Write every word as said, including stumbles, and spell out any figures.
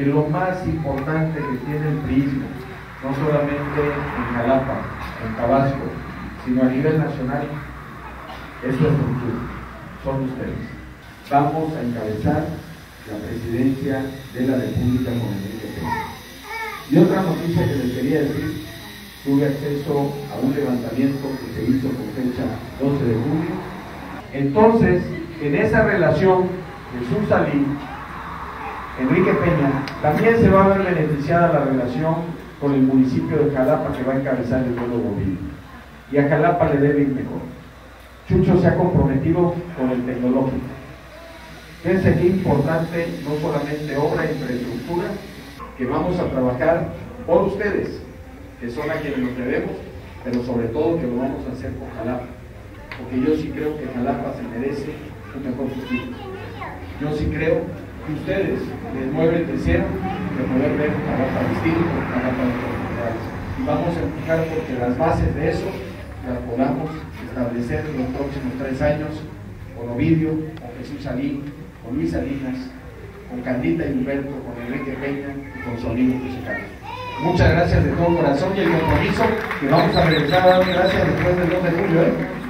que lo más importante que tiene el priismo, no solamente en Jalapa, en Tabasco, sino a nivel nacional, es su estructura, son ustedes. Vamos a encabezar la presidencia de la República con Enrique Peña. Y otra noticia que les quería decir, tuve acceso a un levantamiento que se hizo con fecha doce de julio. Entonces, en esa relación, Jesús Salí, Enrique Peña, también se va a ver beneficiada la relación con el municipio de Jalapa, que va a encabezar el pueblo bovino. Y a Jalapa le debe ir mejor. Chucho se ha comprometido con el tecnológico. Fíjense qué importante, no solamente obra e infraestructura, que vamos a trabajar por ustedes, que son a quienes nos debemos, pero sobre todo que lo vamos a hacer con Jalapa, porque yo sí creo que Jalapa se merece un mejor futuro. Yo sí creo que ustedes les mueve el deseo de poder ver Jalapa distinto, Jalapa de oportunidades. Y vamos a empujar porque las bases de eso las podamos establecer en los próximos tres años con Ovidio, con Jesús Salí, con Luis Salinas, con Candita y Humberto, con Enrique Peña y con su amigo José Carlos. Muchas gracias de todo corazón y el compromiso que vamos a regresar a dar gracias después del dos de julio. ¿eh?